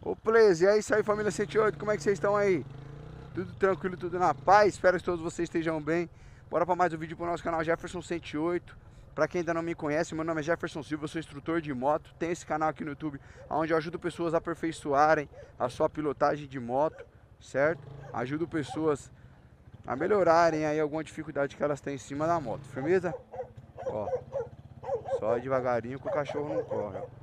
Ô, Please, e é isso aí, família 108, como é que vocês estão aí? Tudo tranquilo, tudo na paz? Espero que todos vocês estejam bem. Bora para mais um vídeo pro nosso canal Jefferson 108. Para quem ainda não me conhece, meu nome é Jefferson Silva, eu sou instrutor de moto. Tem esse canal aqui no YouTube, onde eu ajudo pessoas a aperfeiçoarem a sua pilotagem de moto, certo? Ajudo pessoas a melhorarem aí alguma dificuldade que elas têm em cima da moto, firmeza? Ó, só devagarinho que o cachorro não corre, ó.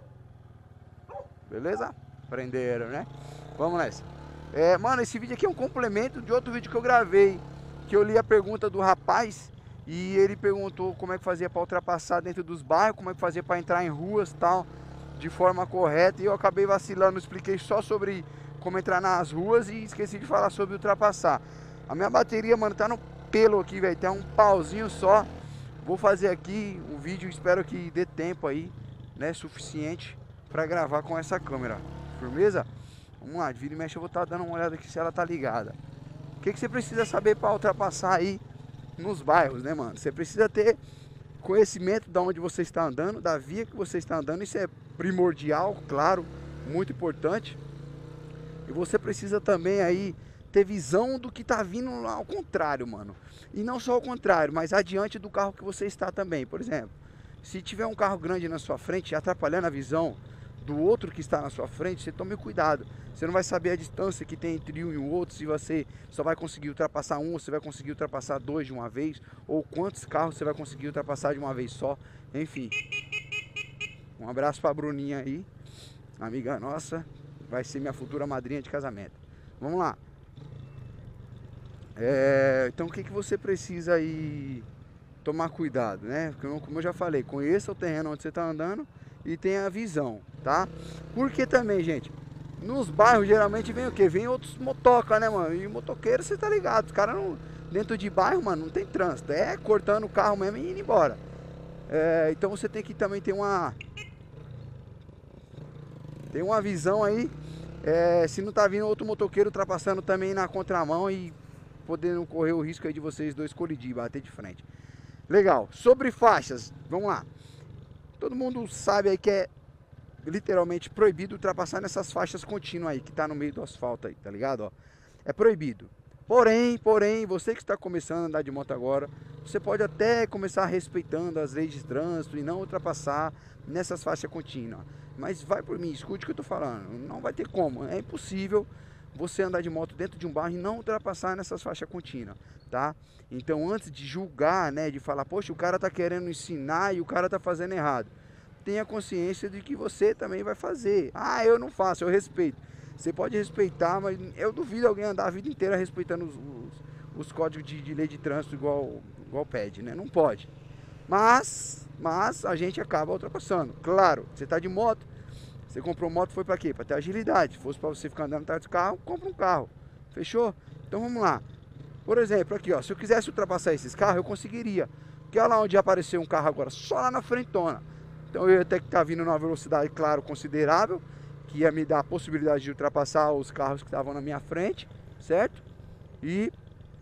Beleza? Prenderam, né? Vamos nessa. Mano, esse vídeo aqui é um complemento de outro vídeo que eu gravei, que eu li a pergunta do rapaz e ele perguntou como é que fazia para ultrapassar dentro dos bairros, como é que fazia para entrar em ruas, tal, de forma correta, e eu acabei vacilando, expliquei só sobre como entrar nas ruas e esqueci de falar sobre ultrapassar. A minha bateria, mano, tá no pelo aqui, velho, tem um pauzinho só. Vou fazer aqui um vídeo, espero que dê tempo aí, né, suficiente para gravar com essa câmera. Firmeza? Vamos lá, de vira e mexe eu vou estar dando uma olhada aqui se ela tá ligada. O que você precisa saber para ultrapassar aí nos bairros, né, mano? Você precisa ter conhecimento de onde você está andando, da via que você está andando. Isso é primordial, claro, muito importante. E você precisa também aí ter visão do que tá vindo lá ao contrário, mano. E não só ao contrário, mas adiante do carro que você está também. Por exemplo, se tiver um carro grande na sua frente atrapalhando a visão do outro que está na sua frente, você tome cuidado. Você não vai saber a distância que tem entre um e o outro, se você só vai conseguir ultrapassar um, ou você vai conseguir ultrapassar dois de uma vez, ou quantos carros você vai conseguir ultrapassar de uma vez só. Enfim, um abraço pra Bruninha aí, amiga nossa, vai ser minha futura madrinha de casamento. Vamos lá. Então o que você precisa aí tomar cuidado, né? Como eu já falei, conheça o terreno onde você está andando e tenha a visão, tá? Porque também, gente, nos bairros geralmente vem o quê? Vem outros motoca, né, mano? E motoqueiro, você tá ligado, os caras não... Dentro de bairro, mano, não tem trânsito, é cortando o carro mesmo e indo embora. Então você tem que também ter uma visão aí, se não tá vindo outro motoqueiro ultrapassando também na contramão e podendo correr o risco aí de vocês dois colidir, bater de frente. Legal, sobre faixas, vamos lá. Todo mundo sabe aí que é literalmente proibido ultrapassar nessas faixas contínuas aí, que tá no meio do asfalto aí, tá ligado? Ó, é proibido. Porém, você que está começando a andar de moto agora, você pode até começar respeitando as leis de trânsito e não ultrapassar nessas faixas contínuas. Mas vai por mim, escute o que eu tô falando, não vai ter como, é impossível você andar de moto dentro de um bairro e não ultrapassar nessas faixas contínuas, tá? Então antes de julgar, né, de falar, poxa, o cara tá querendo ensinar e o cara tá fazendo errado, tenha consciência de que você também vai fazer. Ah, eu não faço, eu respeito. Você pode respeitar, mas eu duvido alguém andar a vida inteira respeitando os códigos de lei de trânsito igual pede, né? Não pode. Mas a gente acaba ultrapassando. Claro, você tá de moto, você comprou moto, foi para quê? Para ter agilidade. Se fosse para você ficar andando atrás do carro, compra um carro. Fechou? Então vamos lá. Por exemplo, aqui, ó, se eu quisesse ultrapassar esses carros, eu conseguiria. Porque olha lá onde apareceu um carro agora, só lá na frentona. Então eu ia ter que estar vindo numa velocidade, claro, considerável, que ia me dar a possibilidade de ultrapassar os carros que estavam na minha frente, certo? E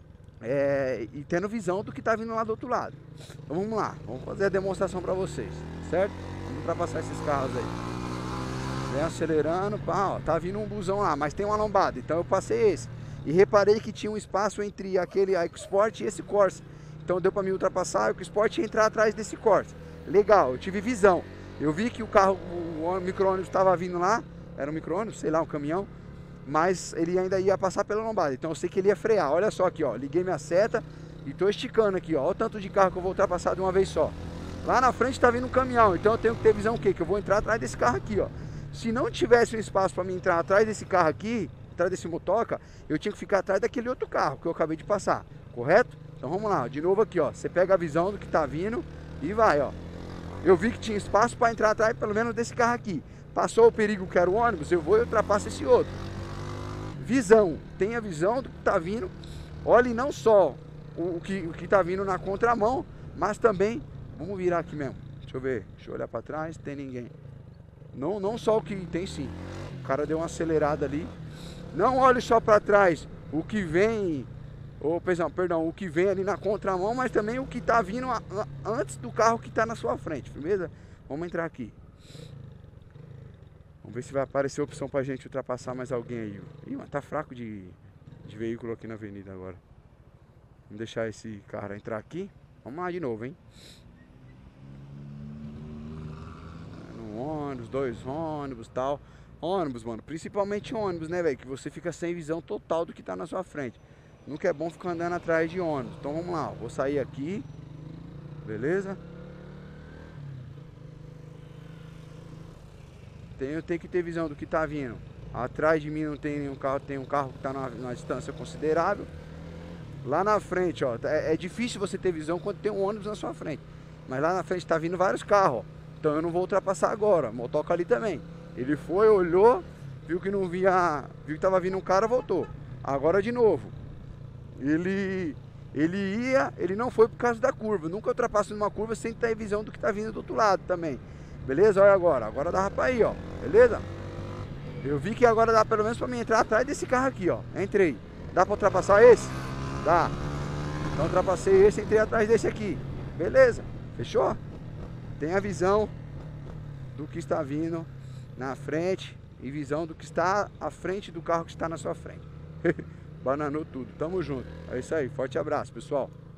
tendo visão do que está vindo lá do outro lado. Então vamos lá, vamos fazer a demonstração para vocês, certo? Vamos ultrapassar esses carros aí. Vem acelerando, pá, ó, tá vindo um busão lá, mas tem uma lombada, então eu passei esse. E reparei que tinha um espaço entre aquele EcoSport e esse Corsa. Então deu para me ultrapassar o EcoSport e entrar atrás desse Corsa. Legal, eu tive visão. Eu vi que o carro, o micro-ônibus estava vindo lá, era um micro-ônibus, sei lá, um caminhão, mas ele ainda ia passar pela lombada, então eu sei que ele ia frear. Olha só aqui, ó, liguei minha seta e tô esticando aqui, ó, olha o tanto de carro que eu vou ultrapassar de uma vez só. Lá na frente tá vindo um caminhão, então eu tenho que ter visão o quê? Que eu vou entrar atrás desse carro aqui, ó. Se não tivesse um espaço para mim entrar atrás desse carro aqui, atrás desse motoca, eu tinha que ficar atrás daquele outro carro que eu acabei de passar, correto? Então vamos lá, de novo aqui, ó, você pega a visão do que tá vindo e vai, ó. Eu vi que tinha espaço para entrar atrás pelo menos desse carro aqui. Passou o perigo que era o ônibus, eu vou e ultrapasso esse outro. Visão, tenha visão do que tá vindo. Olhe não só o que tá vindo na contramão, mas também, vamos virar aqui mesmo. Deixa eu ver, deixa eu olhar para trás, tem ninguém. Não só o que tem, sim. O cara deu uma acelerada ali. Não olhe só para trás o que vem, perdão, o que vem ali na contramão, mas também o que está vindo antes do carro que está na sua frente, firmeza? Vamos entrar aqui. Vamos ver se vai aparecer opção pra gente ultrapassar mais alguém aí. Ih, mas tá fraco de veículo aqui na avenida agora. Vamos deixar esse cara entrar aqui. Vamos lá de novo, hein? Um ônibus, 2 ônibus e tal. Ônibus, mano, principalmente ônibus, né, velho? Que você fica sem visão total do que tá na sua frente. Nunca é bom ficar andando atrás de ônibus. Então vamos lá, vou sair aqui. Beleza? Eu tenho que ter visão do que tá vindo. Atrás de mim não tem nenhum carro, tem um carro que tá numa distância considerável. Lá na frente, ó, é difícil você ter visão quando tem um ônibus na sua frente. Mas lá na frente tá vindo vários carros, ó. Então eu não vou ultrapassar agora. O motoca ali também. Ele foi, olhou, viu que não vinha, viu que tava vindo um cara, voltou. Agora de novo. Ele não foi por causa da curva. Nunca ultrapasso numa curva sem ter visão do que tá vindo do outro lado também. Beleza? Olha agora. Agora dá pra ir, ó. Beleza? Eu vi que agora dá pelo menos pra mim entrar atrás desse carro aqui, ó. Entrei. Dá pra ultrapassar esse? Dá. Então ultrapassei esse e entrei atrás desse aqui. Beleza? Fechou? Tem a visão do que está vindo na frente e visão do que está à frente do carro que está na sua frente. Bananou tudo. Tamo junto. É isso aí. Forte abraço, pessoal.